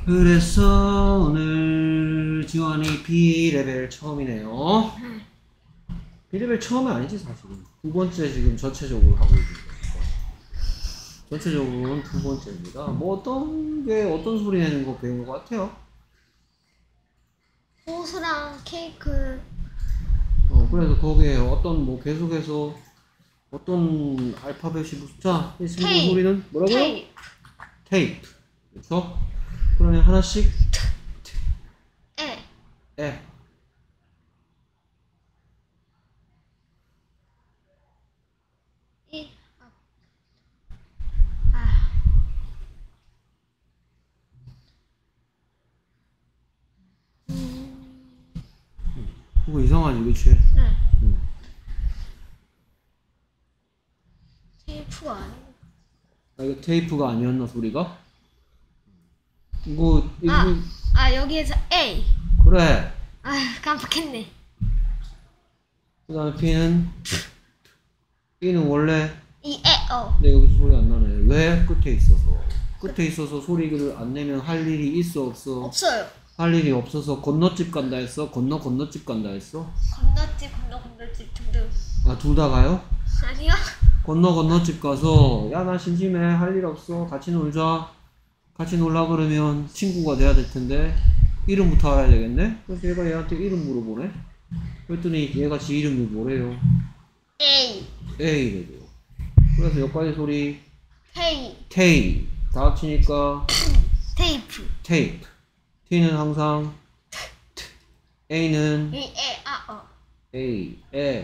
그래서 오늘 지원이 B레벨 처음이네요. B레벨 처음은 아니지 사실은. 두 번째 지금 전체적으로 하고 있는 거니까. 전체적으로는 두 번째입니다. 뭐 어떤 소리 내는 거 배운 것 같아요? 호수랑 케이크. 그래서 거기에 뭐 계속해서 어떤 알파벳이 숫자 이 친구 소리는 뭐라고요? 테이프. 테이프. 그렇죠? 그러면 하나씩 에. 그거 이상하지, 그치? 네. 테이프가 아니고. 이거 테이프가 아니었나, 소리가? 이거. 여기에서 A. 그래. 깜빡했네. 그 다음에 B는 원래. 네, 여기서 소리 안 나네. 왜? 끝에 있어서 소리를 안 내면 할 일이 있어, 없어? 없어요. 할 일이 없어서 건너집 간다 했어? 건너집 간다 했어? 건너집 등등. 둘 다 가요? 아니요. 건너집 가서 야, 나 심심해, 할 일 없어, 같이 놀자, 같이 놀라 그러면 친구가 돼야 될 텐데 이름부터 알아야 되겠네? 그래서 얘가 얘한테 이름 물어보네? 그랬더니 얘가 지 이름이 뭐래요? A래요. 그래서 여기까지 소리 테이 다 합치니까 테이프. T는 항상 A는 A,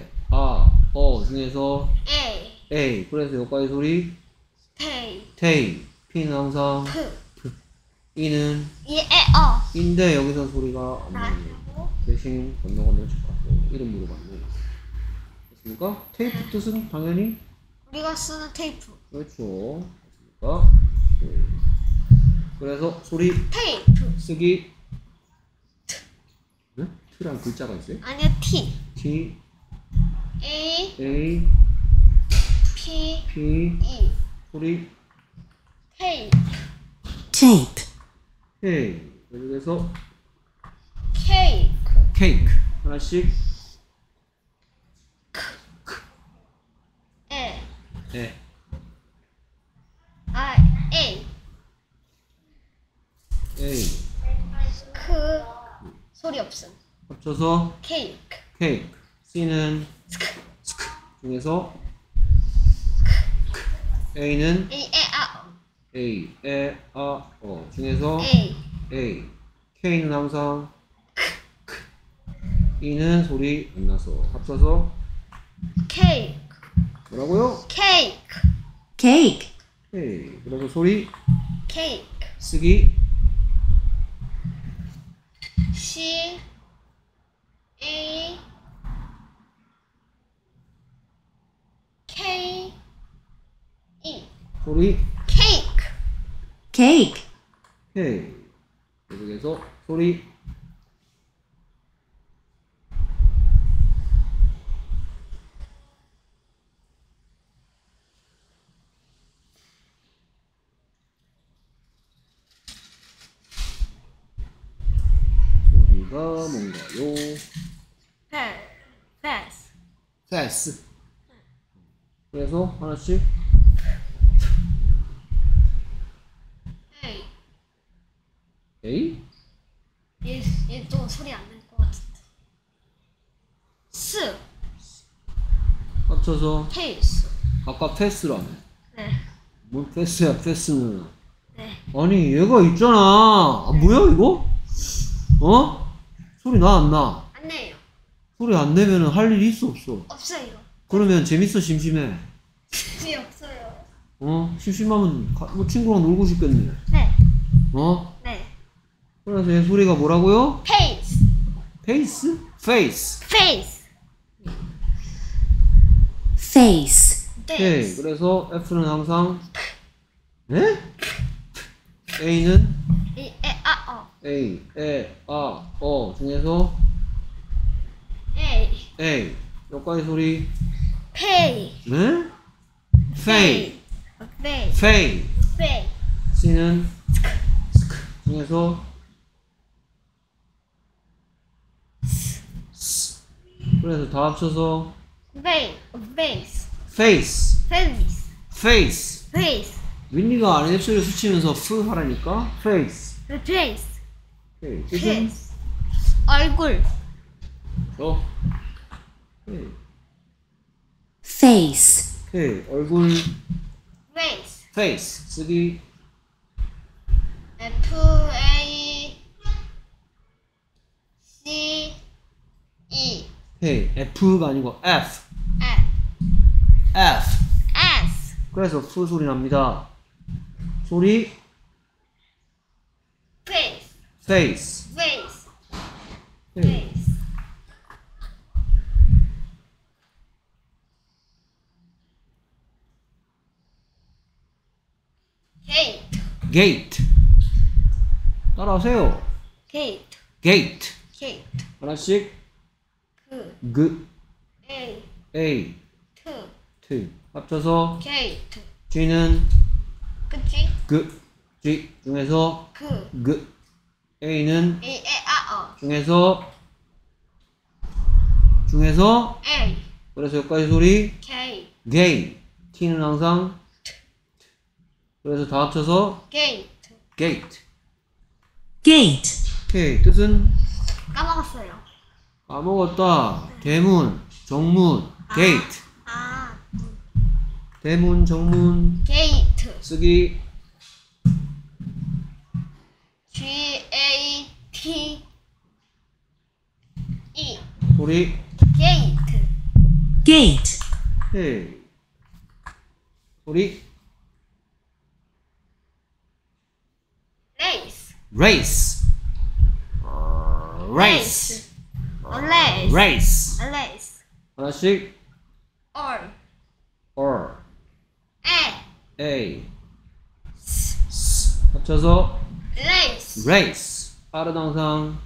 중에서 A. 그래서 여기까지 소리 테이. P는 항상 E는 인데 여기서 소리가 안 나네요. 대신 건너집 갔고 이름 물어봤네. 됐습니까? 테이프 뜻은 당연히 우리가 쓰는 테이프. 그렇죠. 됐습니까? 그래서 소리 테이프. 쓰기. 네? T란 글자가 있어요? 아니요, T. A P P 소리 테이프. K. 그래서 케이크. 하나씩 A. A. 소리 없음. 합쳐서 케이크. C는 중에서 A는 A, 중에서 A. K는 항상 E는 소리 안 나서 합쳐서 케이크. 뭐라고요? 케이크. K. 그래서 소리 케이크. 쓰기 C A K E. 소리 케이크. K. 계속해서 소리 소리가 뭔가요? 패스. 그래서 하나씩 A? 얘 또 소리 안 날 것 같은데. 합쳐서 페이스. 아까 패스라며. 네. 뭘 패스야, 패스는. 네. 아니 얘가 있잖아. 뭐야 이거? 소리 나 안 나? 안 내요. 소리 안 내면 할 일이 있어 없어? 없어요. 그러면 재밌어 심심해? 없어요. 심심하면 뭐 친구랑 놀고 싶겠네. 네. 네. 그래서 얘 소리가 뭐라고요? 페이스. 페이스? 페이스. 오케이. 그래서 F는 항상 네? A는 A, 중에서 A. 여기까지 소리 네? 페이. C는 중에서 그래서 다 합쳐서 Face. face, Face. face. Face. 윈니가 안에 입술을 스치면서 프 하라니까 face. Face. 오케이. 뜻은 Face. 얼굴. 오케이. face, 오케이. 얼굴 Face. face 쓰기 F-A-C-E. 오케이. F가 아니고 F. F. F. S. 그래서 프 소리 납니다. 소리 Face. face. Face. 오케이. Face. Gate. gate. 따라하세요. Gate. gate. Gate. 하나씩 그. 그 A. A T. T 합쳐서 Gate. G는 그치? 그 G 중에서 그. 그 A는 A. A. A. 중에서 A. 그래서 여기까지 소리 K. gay T는 항상 그래서 다 합쳐서 Gate. gate. gate, 오케이 뜻은 까먹었어요. 까먹었다. 대문 정문 gate. 아. 대문 정문 Gate. 쓰기 G-A-T. E. 소리 Gate. gate, 오케이 소리 Race. race. race. Lace. race. Lace. 하나씩 Or. or A. A S 합쳐서 Lace. race. R은 항상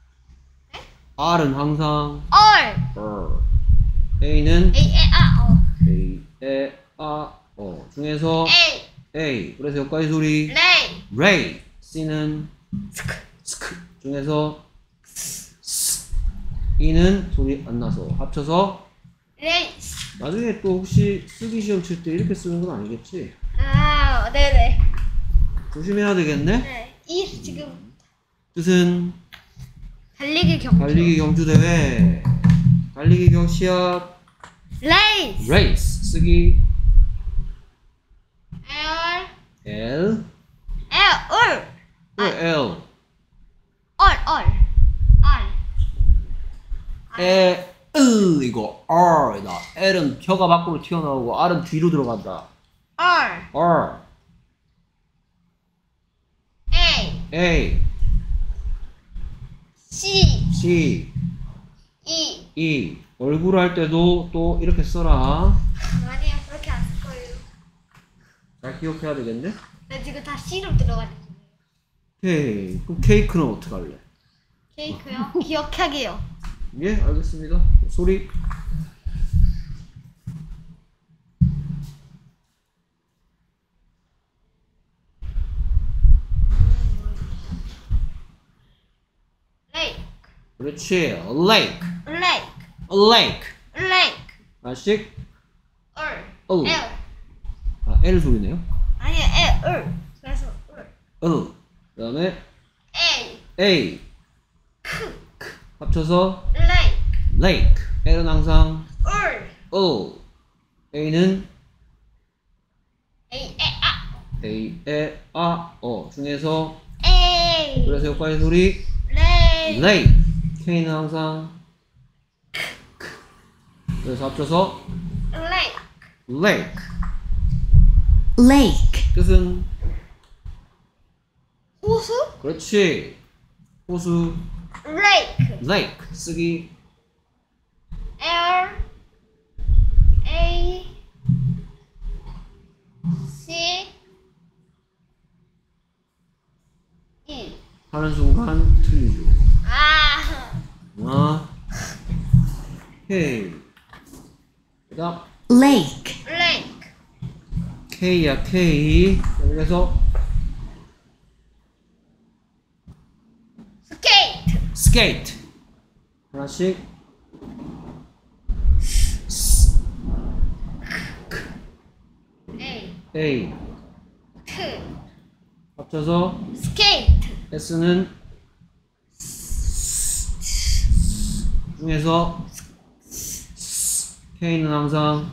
R은 항상 Or. A는 A. A. A. A, E, A, O 중에서 A. A 그래서 여기까지 소리 Lay. ray. C는 스크 중에서 S E는 소리 안 나서 합쳐서 Lace. 나중에 또 혹시 쓰기 시험 칠 때 이렇게 쓰는 건 아니겠지? 아, 네네. 조심해야 되겠네? 네. 이 지금 뜻은 달리기 경주. 달리기 경주 대회 달리기 시합 Lace. race 쓰기 L. L L. 또 L All. 에 이거 R이다. L은 혀가 밖으로 튀어나오고 R은 뒤로 들어간다. R. R A. A C. C E. E 얼굴 할 때도 또 이렇게 써라. 아니요, 그렇게 안 쓸 거예요. 잘 기억해야 되겠네. 나 지금 다 C로 들어가는 거예요. 오케이. 그럼 케이크는 어떻게 할래? 케이크요? 기억하게요. 예, 알겠습니다. 소리 Lake. 그렇지. lake Lake. lake Lake. 하나씩 L. L L. 아, L 소리네요. 아니야, L. 그래서 L. L 그 다음에 A. A K. 합쳐서 Lake. lake L은 항상 L. L A는 A. A. A, E, A, O 중에서 A. 그래서 여기까지 소리 Lake. lake K는 항상 그래서 합쳐서 Lake. lake lake, 뜻은 호수? 그렇지 호수 Lake. lake 쓰기 L. A. C. E. 하는 순간 틀리죠. 아. 오케이 그다음 lake, Lake. K야 K 여기서 skate. 하나씩. A A. 트 합쳐서 스케이트 S는 중에서 K는 항상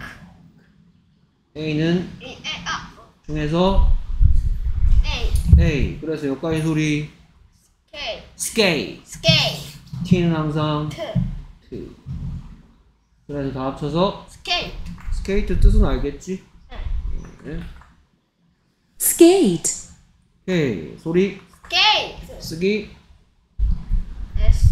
A는 중에서 A A. 그래서 여기까지 소리 K skate. 스케이트 T는 항상 트 T. 그래서 다 합쳐서 스케이트 스케이트 뜻은 알겠지? 네. skate, 오케이. 소리 스케이트 쓰기. S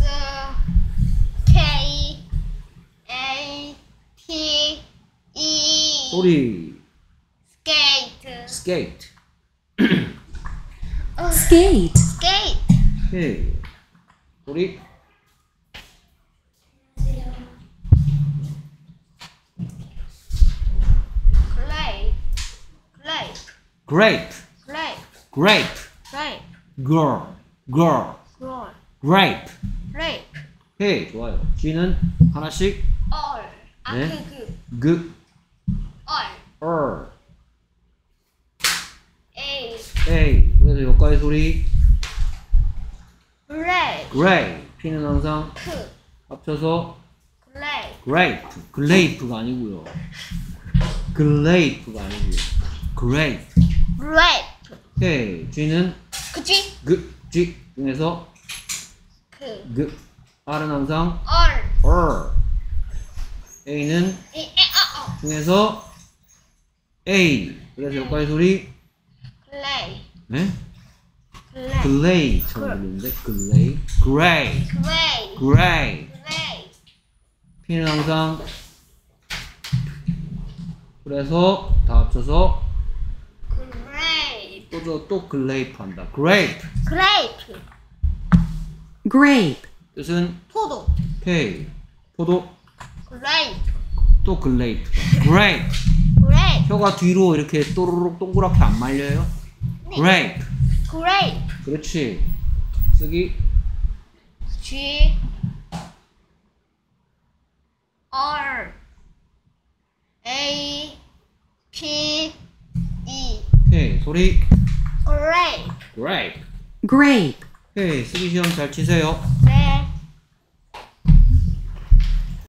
K A T E 소리 스케이트 skate. skate, 스케이트 오케이. 소리 그레이프 grape. 그레이프 grape. 그레이프 girl. girl. 롤 grape. 그레이프 오케이. 좋아요. G는 하나씩 얼 네. 그 얼. 얼 A A. 그래서 여기까지 소리 그레이프 gray. P는 항상 크 합쳐서 그레이프 grape. grape가 아니고요. grape가 아니고요. grape. 그레이프 오케이. G는 그치 G 중에서 그 R은 항상 얼 A는 이 중에서 A. 그래서 여기까지 소리 글레이 네? 글레이 글레이처럼 들리는데 글레이. 그레이. 그레이 그레이. 그레이 P는 항상 그래서 다 합쳐서 그레이프 또 글레이프 한다. 그레이프. 그레이프 grape, 뜻은 포도 K. 포도. 그레이프 또 글레이프. 그레이프. 그레이프 혀가 뒤로 이렇게 또르륵 동그랗게 안 말려요? 그레이프. 그레이프 그렇지. 쓰기. G R A P E 오케이. 소리. 그레이프 그레이프. grape, 오케이. 쓰기 시험 잘 치세요.